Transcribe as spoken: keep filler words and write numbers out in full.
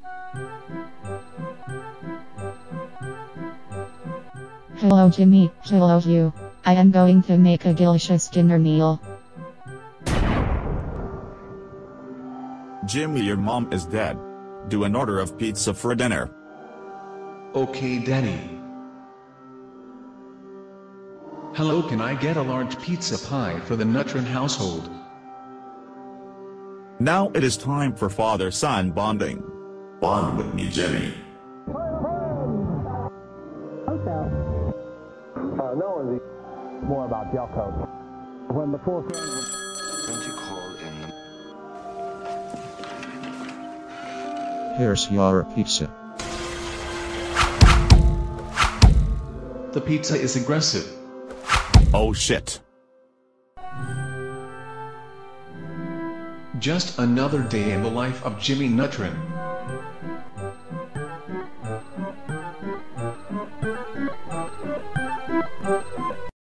Hello Jimmy, hello you. I am going to make a delicious dinner meal. Jimmy, your mom is dead. Do an order of pizza for dinner. Okay, Daddy. Hello, can I get a large pizza pie for the Nutrin household? Now it is time for father-son bonding. Bond with me, Jimmy. Uh, no one's more about gel coat. When the fourth ring was... Don't you call in the... Here's your pizza. The pizza is aggressive. Oh shit. Just another day in the life of Jimmy Nutrin.